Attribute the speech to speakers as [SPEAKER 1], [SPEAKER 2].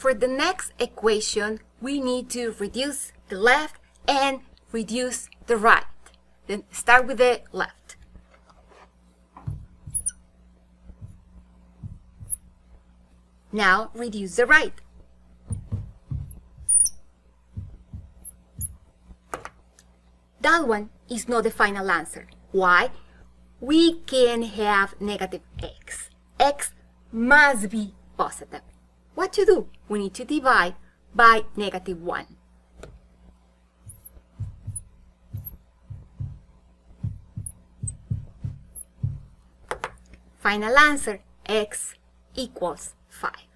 [SPEAKER 1] for the next equation, we need to reduce the left and reduce the right. Then start with the left. Now reduce the right. That one is not the final answer. Why? We can have negative x. X must be positive. What to do? We need to divide by -1. Final answer, x equals 5.